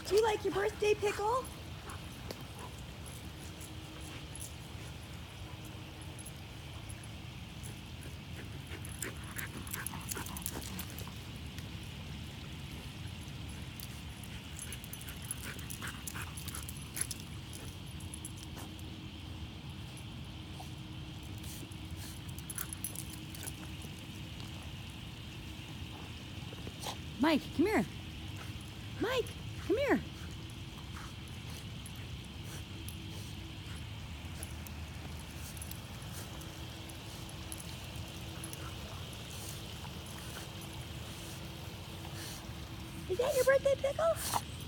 Do you like your birthday pickle? Mike, come here. Mike, come here. Is that your birthday pickle?